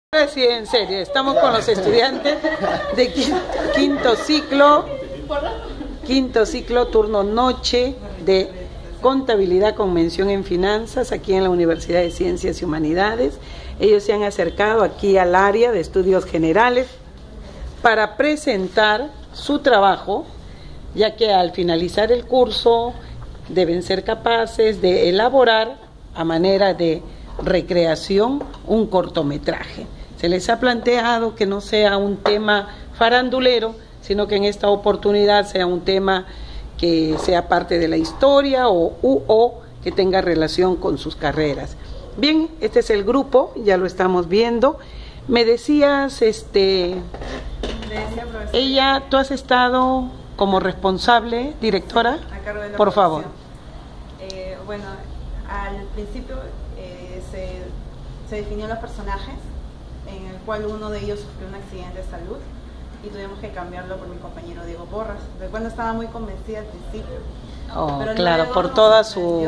Ahora sí, en serio, estamos con los estudiantes de quinto ciclo, turno noche de contabilidad con mención en finanzas aquí en la Universidad de Ciencias y Humanidades. Ellos se han acercado aquí al área de estudios generales para presentar su trabajo, ya que al finalizar el curso deben ser capaces de elaborar a manera de recreación un cortometraje. Se les ha planteado que no sea un tema farandulero, sino que en esta oportunidad sea un tema que sea parte de la historia o que tenga relación con sus carreras. Bien, este es el grupo, ya lo estamos viendo. Me decías, ella, tú has estado como responsable, directora, a cargo de la por favor. Bueno, al principio se definió los personajes, en el cual uno de ellos sufrió un accidente de salud y tuvimos que cambiarlo por mi compañero Diego Porras, del cual no estaba muy convencida al principio. Pero claro, por toda su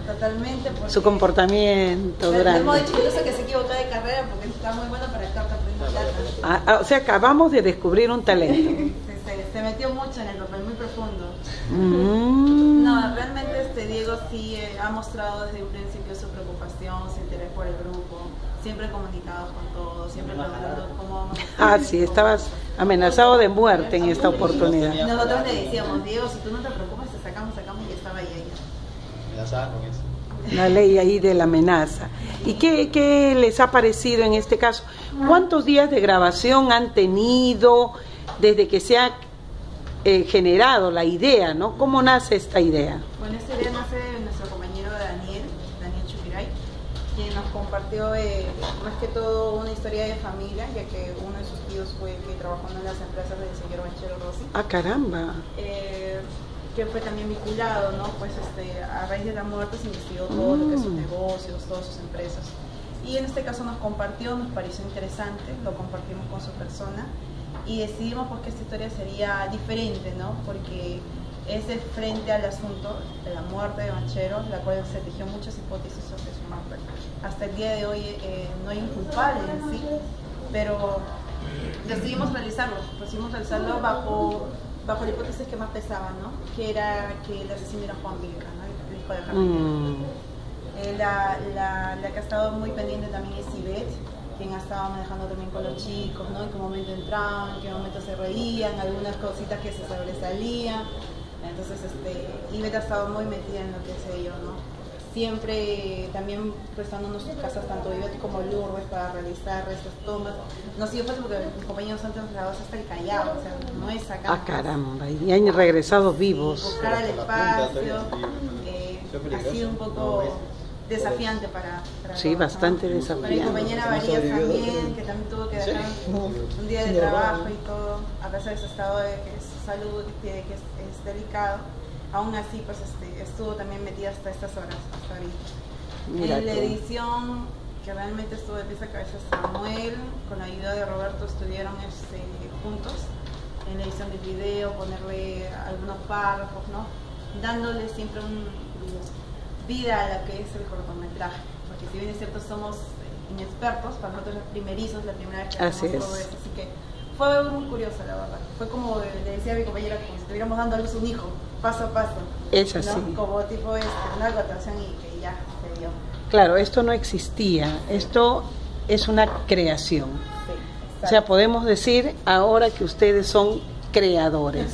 comportamiento durante. Hemos dicho incluso que se equivocó de carrera porque está muy bueno para carta plata. O sea, acabamos de descubrir un talento. Se metió mucho en el papel, muy profundo. No, realmente Diego sí ha mostrado desde un principio su preocupación, su interés por el grupo, siempre comunicados con todos, siempre preguntando cómo vamos a hacer. Sí, estabas amenazado de muerte en esta oportunidad. Nosotros le decíamos, Diego, si tú no te preocupas, te sacamos y estaba ahí ella. Amenazada con eso. La ley ahí de la amenaza. ¿Y qué les ha parecido en este caso? ¿Cuántos días de grabación han tenido desde que se ha generado la idea, ¿no? ¿Cómo nace esta idea? Bueno, esta idea nace de nuestro compañero Daniel Chupiray, quien nos compartió más que todo una historia de familia, ya que uno de sus tíos fue que trabajó en las empresas del señor Banchero Rossi. ¡Ah, caramba! Que fue también vinculado, ¿no? Pues a raíz de la muerte se investigó todo lo que es sus negocios, todas sus empresas. Y en este caso nos compartió, nos pareció interesante, lo compartimos con su persona y decidimos pues, que esta historia sería diferente, ¿no? Porque es de frente al asunto de la muerte de Banchero, la cual se tejió muchas hipótesis sobre su muerte. Hasta el día de hoy no hay un culpable en sí, pero decidimos realizarlo bajo la hipótesis que más pesaba, ¿no? Que era que el asesino era Juan Vilca, ¿no? El hijo de Carmen. La que ha estado muy pendiente también es Ivette, quien ha estado manejando también con los chicos, ¿no? En qué momento entraban, en qué momento se reían, algunas cositas que se sobresalían. Entonces, Ivette ha estado muy metida en lo que es ello, ¿no? Siempre también prestándonos sus casas, tanto Ivette como Lourdes, para realizar estas tomas. No ha sido fácil porque mis compañeros han trasladado hasta el Callao, o sea, no es acá. ¡Ah, caramba! Y han regresado vivos. Sí, buscar al espacio, ha sido un poco desafiante para sí, bastante desafiante. Para mi compañera Varías también, que también tuvo que dejar un día de trabajo y todo, a pesar de su estado de que su salud que es delicado, aún así pues estuvo también metida hasta estas horas, hasta ahorita. En la edición, que realmente estuvo de pies a cabeza Samuel, con la ayuda de Roberto estuvieron juntos en la edición del video, ponerle algunos párrafos, ¿no? Dándole siempre vida a lo que es el cortometraje, porque si bien es cierto somos inexpertos, para nosotros los primerizos, la primera vez que hacemos todo esto, así que fue muy curioso la verdad, fue como le decía a mi compañera, como si estuviéramos dando a luz un hijo, paso a paso, es así, ¿no? Como tipo una agotación y que ya se dio. Claro, esto no existía, esto es una creación, o sea, podemos decir ahora que ustedes son creadores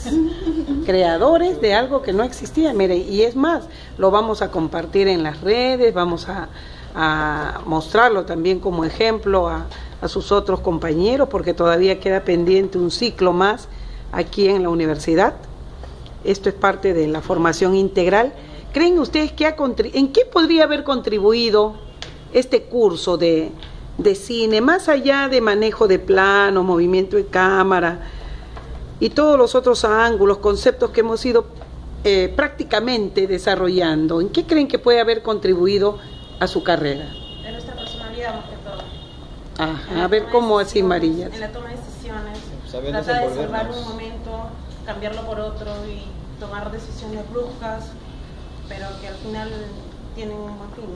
de algo que no existía. Mire, y es más, lo vamos a compartir en las redes, vamos a mostrarlo también como ejemplo a sus otros compañeros, porque todavía queda pendiente un ciclo más aquí en la universidad. Esto es parte de la formación integral. ¿Creen ustedes que en qué podría haber contribuido este curso de cine, más allá de manejo de plano, movimiento de cámara y todos los otros ángulos, conceptos que hemos ido prácticamente desarrollando? ¿En qué creen que puede haber contribuido a su carrera? En nuestra personalidad más que todo. Ajá, a ver cómo así, María. En la toma de decisiones, tratar de salvar un momento, cambiarlo por otro y tomar decisiones bruscas, pero que al final tienen un buen fin, ¿no? Que es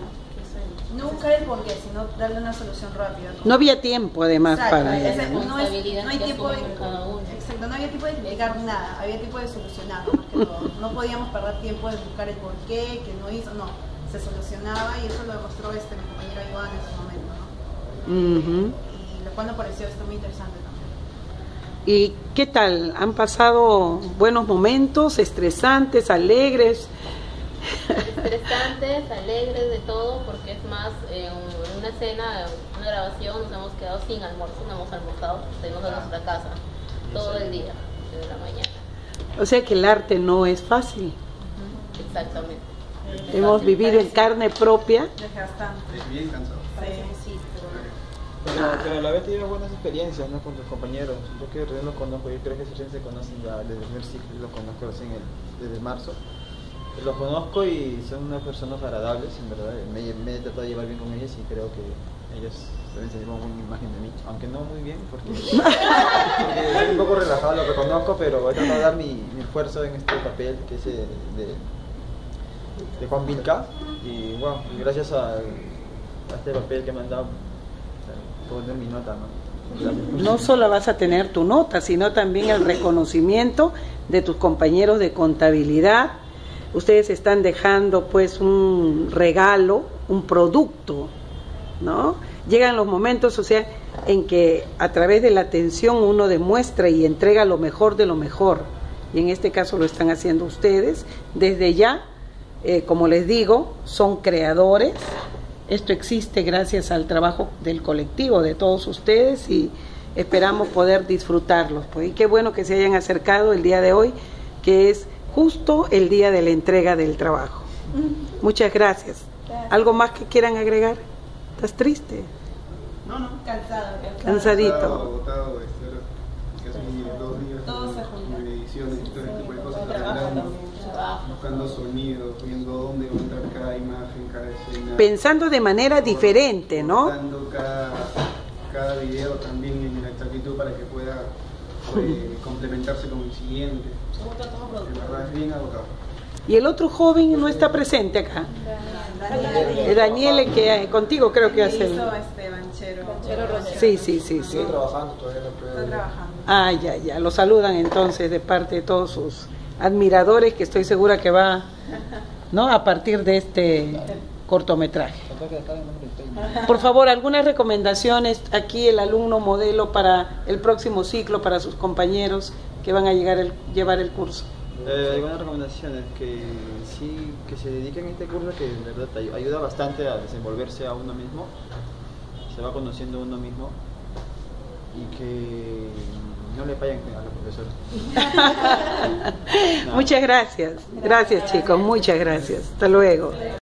No buscar el porqué, sino darle una solución rápida. No había tiempo, además, exacto, para... no hay tiempo de... Exacto, no había tiempo de explicar nada, había tiempo de solucionarlo, más que todo. No podíamos perder tiempo de buscar el porqué, que no hizo, no. Se solucionaba y eso lo demostró mi compañera Iván en su momento, ¿no? Y lo cual me pareció esto muy interesante también. ¿Y qué tal? ¿Han pasado buenos momentos, estresantes, alegres? Estresantes, alegres, de todo, porque es más, en una escena, una grabación, nos hemos quedado sin almuerzo, no hemos almorzado, tenemos en nuestra casa todo el día, desde la mañana. O sea que el arte no es fácil. Exactamente. Hemos vivido en carne propia. Es bien cansado. Sí. Pero a la vez tienes buenas experiencias, ¿no? Con tus compañeros. Yo que recién los conozco, yo creo que se conocen ya desde el primer ciclo, los conozco recién desde marzo. Los conozco y son unas personas agradables, en verdad. Me he tratado de llevar bien con ellos y creo que ellos también se llevan una imagen de mí, aunque no muy bien, porque soy un poco relajado, lo reconozco, pero voy a tratar de dar mi esfuerzo en este papel que es de Juan Vilca. Y bueno, gracias a este papel que me han dado, puedo tener mi nota, ¿no? Gracias. No solo vas a tener tu nota, sino también el reconocimiento de tus compañeros de contabilidad. Ustedes están dejando pues un regalo, un producto, ¿no? Llegan los momentos, o sea, en que a través de la atención uno demuestra y entrega lo mejor de lo mejor. Y en este caso lo están haciendo ustedes. Desde ya, como les digo, son creadores. Esto existe gracias al trabajo del colectivo, de todos ustedes, y esperamos poder disfrutarlos. Pues. Y qué bueno que se hayan acercado el día de hoy, que es justo el día de la entrega del trabajo. Muchas gracias. ¿Algo más que quieran agregar? ¿Estás triste? No. Cansadito. Agotado, casi 2 días. Todo se junta. Ediciones y todo ese tipo de cosas, arreglando, buscando sonidos, viendo dónde va a entrar cada imagen, cada escena. Pensando de manera diferente, ¿no? Cortando cada video también en la exactitud para que pueda complementarse con el siguiente. De verdad es bien agotado. Y el otro joven no está presente acá. Daniele, que contigo creo que hace el... Banchero Rocha. Sí. Estoy trabajando, todavía no puedo. Está trabajando. Ah, ya. Lo saludan entonces de parte de todos sus admiradores, que estoy segura que va, ¿no?, a partir de este cortometraje. Por favor, algunas recomendaciones aquí, el alumno modelo para el próximo ciclo, para sus compañeros que van a llevar el curso. Algunas recomendaciones, que sí, que se dediquen a este curso, que en verdad te ayuda bastante a desenvolverse a uno mismo, se va conociendo a uno mismo, y que no le fallen a la profesora. Muchas gracias. Gracias, chicos, muchas gracias. Hasta luego.